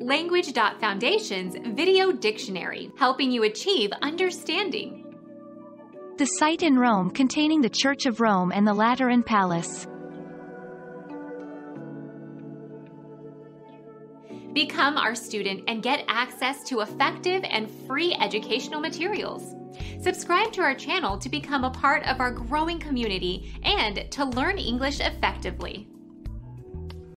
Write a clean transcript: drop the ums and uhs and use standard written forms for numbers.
Language.Foundation's Video Dictionary, helping you achieve understanding. The site in Rome containing the Church of Rome and the Lateran Palace. Become our student and get access to effective and free educational materials. Subscribe to our channel to become a part of our growing community and to learn English effectively.